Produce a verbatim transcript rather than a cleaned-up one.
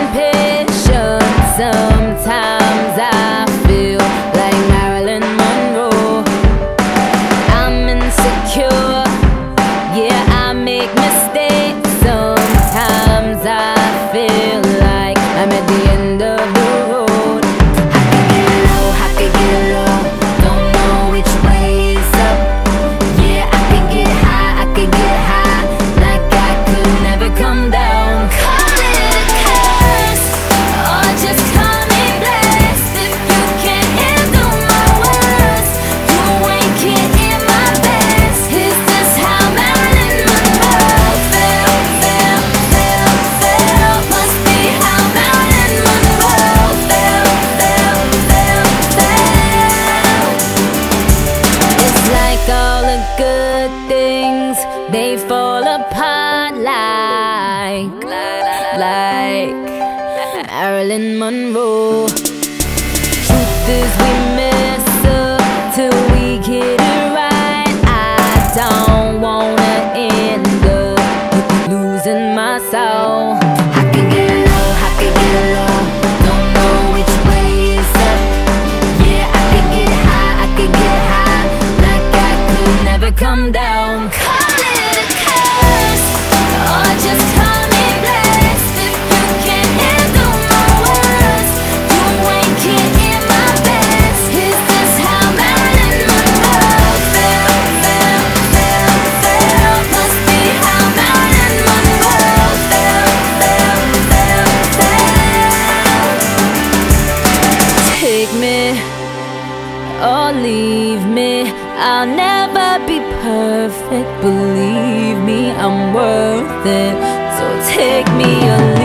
impatient. Sometimes I feel like Marilyn Monroe. I'm insecure, yeah, I make mistakes. Sometimes I feel like I'm at the end of the road. I could get low, I could get low, don't know which way is up. Yeah, I could get high, I could get high, like I could never come down. Call it a curse, or just call me blessed. If you can't handle my words, you ain't can't hear my best. Is this how Marilyn Monroe felt, felt, felt, felt? Must be how Marilyn Monroe felt, felt, felt, felt. It's like all the good things, they fall apart like, like Marilyn Monroe. Truth is we mess up till we get it right. I don't wanna end up losing my soul. I can get low, I can get low, don't know which way is up. Yeah, I can get high, I can get high, like I could never come down. Call it a curse, or just call me blessed. If you can't handle my words, you ain't can't hear my best. Is this how Marilyn Monroe felt, felt, felt, felt? Must be how Marilyn Monroe felt, felt, felt, felt. Take me or leave me, I'll never be perfect. Believe me, I'm worth it. So take me or